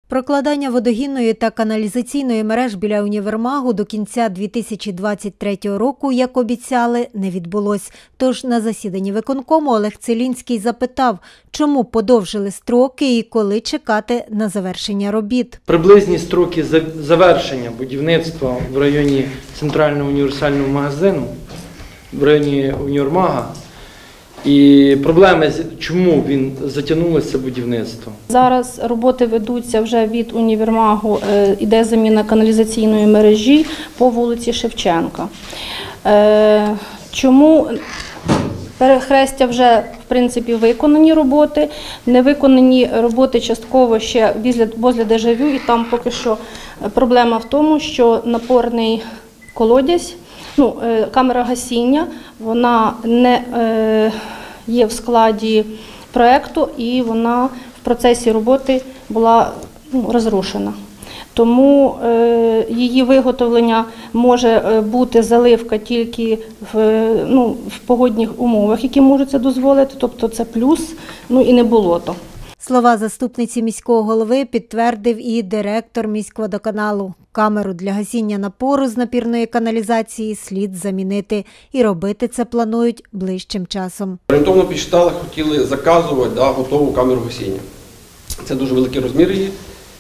Прокладання водогінної та каналізаційної мереж біля універмагу до кінця 2023 року, як обіцяли, не відбулось. Тож на засіданні виконкому Олег Целінський запитав, чому подовжили строки і коли чекати на завершення робіт. Приблизні строки завершення будівництва в районі центрального універсального магазину, в районі універмага. І проблеми, чому він затягнулося будівництво? Зараз роботи ведуться вже від універмагу, іде заміна каналізаційної мережі по вулиці Шевченка. Чому? Перехрестя вже, в принципі, виконані роботи, не виконані роботи частково ще возле Дежавю, і там поки що проблема в тому, що напорний колодязь, камера гасіння, вона не є в складі проєкту і вона в процесі роботи була розрушена. Тому її виготовлення може бути заливка тільки в погодних умовах, які можуть це дозволити, тобто це плюс, і не болото. Слова заступниці міського голови підтвердив і директор міськводоканалу. Камеру для гасіння напору з напірної каналізації слід замінити. І робити це планують ближчим часом. Орієнтовно підсчитали, хотіли заказувати готову камеру гасіння. Це дуже великий розмір її.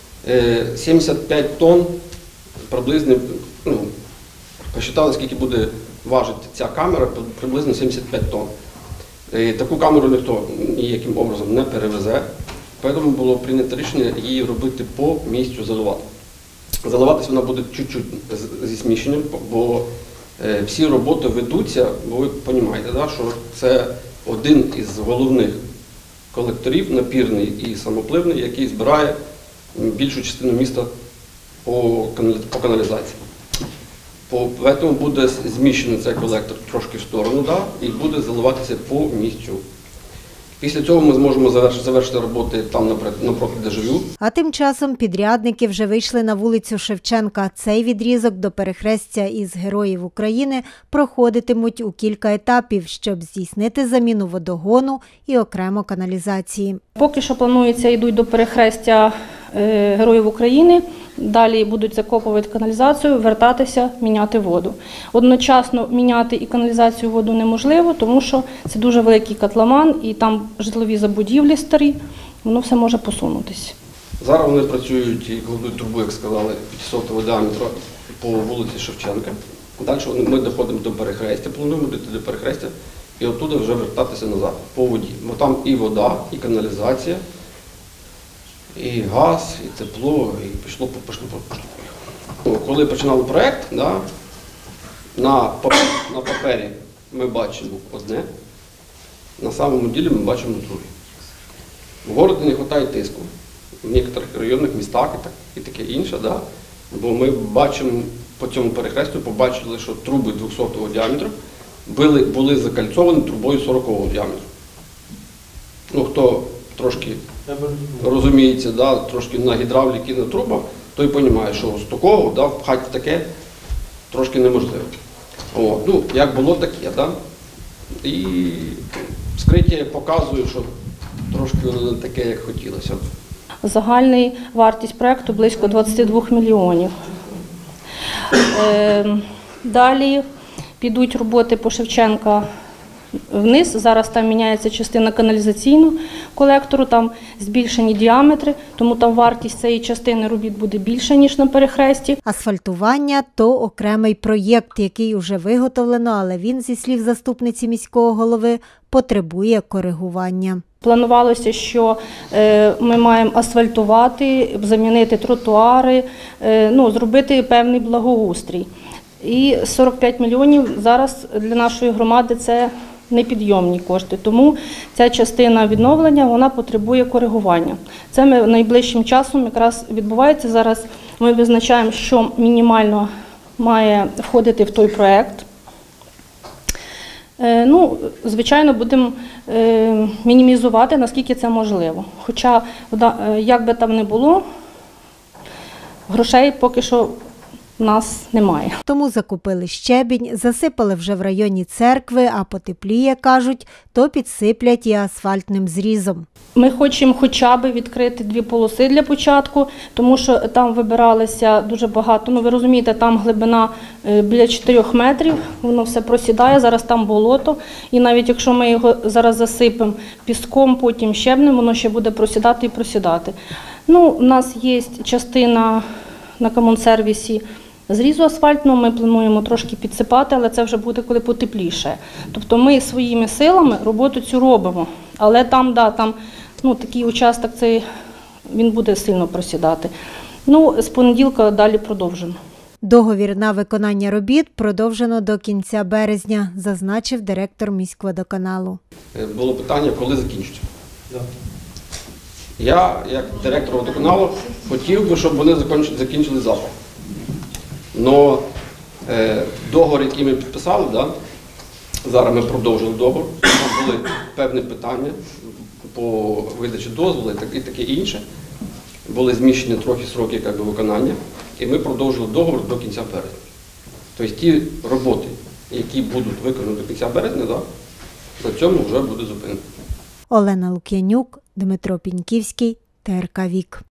75 тонн приблизно, посчитали, скільки буде важити ця камера, приблизно 75 тонн. Таку камеру ніхто ніяким образом не перевезе, тому було прийнято рішення її робити по місцю заливати. Заливатись вона буде чуть-чуть зі зміщенням, бо всі роботи ведуться, бо ви розумієте, що це один із головних колекторів, напірний і самопливний, який збирає більшу частину міста по каналізації. Тому буде зміщений цей колектор трошки в сторону, і буде заливатися по місцю. Після цього ми зможемо завершити роботи там напроти Дежавю. А тим часом підрядники вже вийшли на вулицю Шевченка. Цей відрізок до перехрестя із Героїв України проходитимуть у кілька етапів, щоб здійснити заміну водогону і окремо каналізації. Поки що планується, йдуть до перехрестя Героїв України, далі будуть закопувати каналізацію, вертатися, міняти воду. Одночасно міняти і каналізацію, воду неможливо, тому що це дуже великий котлован і там житлові забудівлі старі, воно все може посунутися. Зараз вони працюють і кладуть трубу, як сказали, 500-го діаметру по вулиці Шевченка. Далі ми доходимо до перехрестя, плануємо дійти до перехрестя і оттуда вже вертатися назад по воді. Бо там і вода, і каналізація, і газ, і тепло, і пішло. Коли починали проєкт, на папері ми бачимо одне, на самому ділі ми бачимо друге. В місті не вистачає тиску, в деяких районних містах і таке інше, бо ми бачимо по цьому перехрестю, побачили, що труби 200-го діаметру були закальцовані трубою 40-го діаметру. Хто трошки розуміється, трошки на гідравліки, на трубах, той розуміє, що з такого в хаті таке трошки неможливо. Як було, таке. І вскриття показує, що трошки воно не таке, як хотілося. Загальна вартість проєкту близько 22 мільйонів. Далі підуть роботи по Шевченка вниз, зараз там міняється частина каналізаційного колектору, там збільшені діаметри, тому там вартість цієї частини робіт буде більша, ніж на перехресті. Асфальтування – то окремий проєкт, який вже виготовлено, але він, зі слів заступниці міського голови, потребує коригування. Планувалося, що ми маємо асфальтувати, замінити тротуари, зробити певний благоустрій. І 45 мільйонів зараз для нашої громади – це непідйомні кошти, тому ця частина відновлення, вона потребує коригування. Це ми найближчим часом якраз відбувається. Зараз ми визначаємо, що мінімально має входити в той проєкт. Звичайно, будемо мінімізувати, наскільки це можливо. Хоча, як би там не було, грошей поки що у нас немає. Тому закупили щебінь, засипали вже в районі церкви, а потепліє, кажуть, то підсиплять і асфальтним зрізом. Ми хочемо хоча б відкрити 2 полоси для початку, тому що там вибиралося дуже багато. Ну, ви розумієте, там глибина біля 4 метрів, воно все просідає, зараз там болото. І навіть якщо ми його зараз засипемо піском, потім щебнем, воно ще буде просідати і просідати. Ну, у нас є частина на комунсервісі зрізу асфальтного, ми плануємо трошки підсипати, але це вже буде коли потепліше. Тобто ми своїми силами роботу цю робимо, але там, такий участок, він буде сильно просідати. Ну, з понеділка далі продовжимо. Договір на виконання робіт продовжено до кінця березня, зазначив директор міськводоканалу. Було питання, коли закінчиться. Я, як директор водоканалу, хотів би, щоб вони закінчили запах. Но договор, який ми підписали, зараз ми продовжили договор, там були певні питання по видачі дозволу і таке інше. Були зміщені трохи сроки виконання, і ми продовжили договор до кінця березня. Тобто ті роботи, які будуть виконані до кінця березня, на цьому вже буде зупинено. Олена Лук'янюк, Дмитро Піньківський, ТРК Вік.